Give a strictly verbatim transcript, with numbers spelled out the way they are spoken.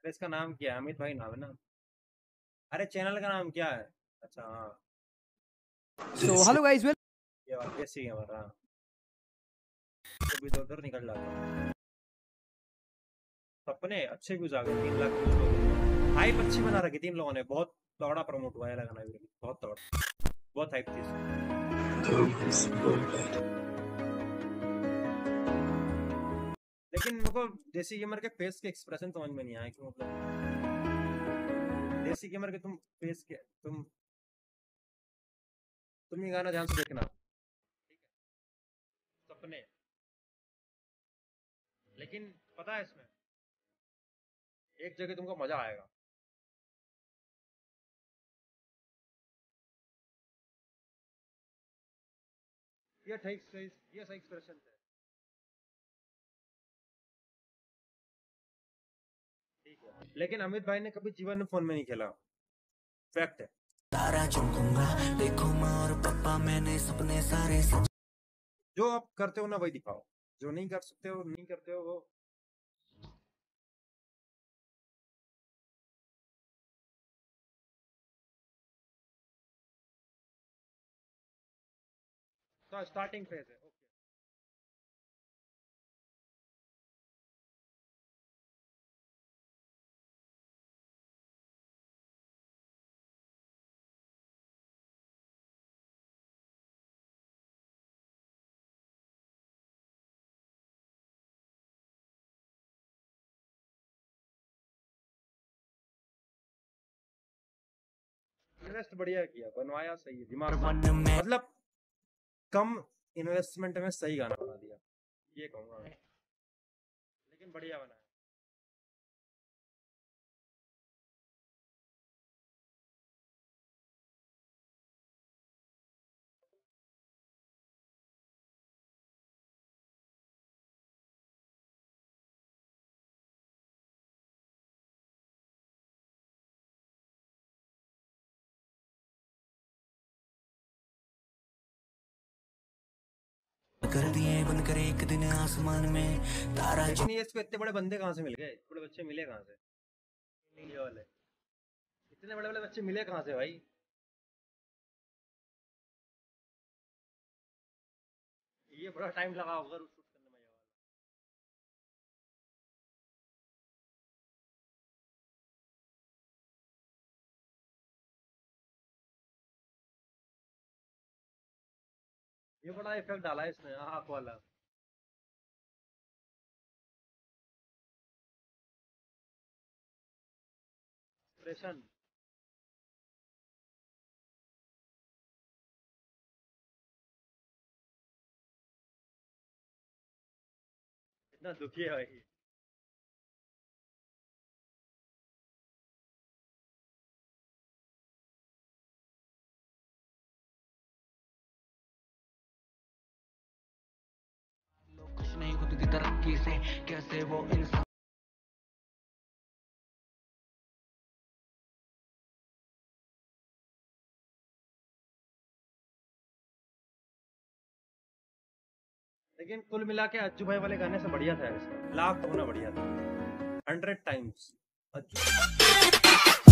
अरे इसका नाम क्या है? अमित भाई नाम है ना? अरे चैनल का नाम क्या है? अच्छा हाँ, So hello guys, well ये बात ऐसी है हमारा। कभी तो उधर निकल जाता। सपने अच्छे व्यूज आ गए, तीन लाख व्यूज हो गए। हाइप अच्छी बना रखी तीन लोगों ने, बहुत तगड़ा प्रमोट हुआ है लगाना भी, बहुत तगड़ा, बहुत हाइप थी इसमें। लेकिन मेरे को देसी गेमर के फेस के एक्सप्रेशन समझ में नहीं आया कि मतलब देसी गेमर के तुम फेस के तुम तुम ये गाना ध्यान से देखना, ठीक है? सपने। लेकिन पता है इसमें एक जगह तुमको मजा आएगा। ये सही सही ये सही एक्सप्रेशन है, ठीक है। लेकिन अमित भाई ने कभी जीवन में फोन में नहीं खेला, फैक्ट है। तारा चमकूंगा देखो माँ और पापा, मैंने सपने सारे सच। जो आप करते हो ना वही दिखाओ, जो नहीं कर सकते हो नहीं करते हो वो। तो स्टार्टिंग फेज है, ओके। इन्वेस्ट बढ़िया किया, बनवाया सही है दिमाग, मतलब कम इन्वेस्टमेंट में सही गाना बना दिया, ये कहूंगा। लेकिन बढ़िया बनाया। कर दिए बंद करे एक दिन आसमान में तारा। लेकिन ये इसको इतने बड़े बंदे कहाँ से मिल गए? इतने बड़े बच्चे मिले कहाँ से? ये वाले इतने बड़े बड़े बच्चे मिले कहाँ से भाई? ये बड़ा टाइम लगा होगा शूट करने में ये वाला। ये बड़ा इफेक्ट डाला है इसने आँख वाला। एक्सप्रेशन इतना दुखी है भाई। लोग खुश नहीं खुद की तरक्की से, कैसे वो इंसान। लेकिन कुल मिला के अज्जू भाई वाले गाने से बढ़िया था इसका, लाख होना बढ़िया था, हंड्रेड टाइम्स अज्जू।